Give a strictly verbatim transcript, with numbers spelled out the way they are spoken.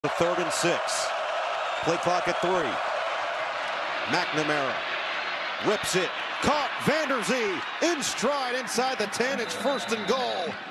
The third and six. Play clock at three. McNamara whips it. Caught. Vanderzee in stride inside the ten. It's first and goal.